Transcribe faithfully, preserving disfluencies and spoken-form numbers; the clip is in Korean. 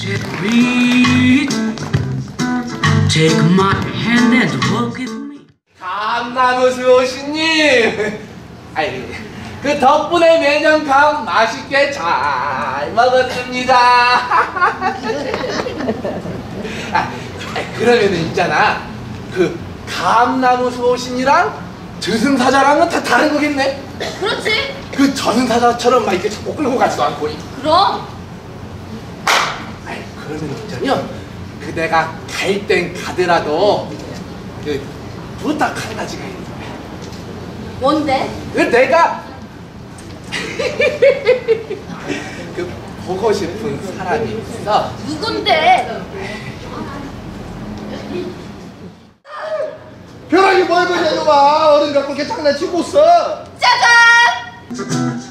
Read, take my hand and walk with me. 감나무 수호신님, 아이 그 덕분에 매년 감 맛있게 잘 먹었습니다. 아, 그러면은 있잖아, 그 감나무 수호신이랑 저승사자랑은 다 다른 거겠네. 그렇지. 그 저승사자처럼 막 이렇게 자꾸 끌고 가지도 않고. 그럼. 아이, 그러면 있자면 그 내가 갈 땐 가더라도 그 부탁 한 가지가 있는데. 뭔데? 그 내가 그 보고 싶은 사람이 있어. 누군데? 벼락이 뭘 보냐 이놈아. 어른 갖고 이렇게 장난치고 있어. 짜잔!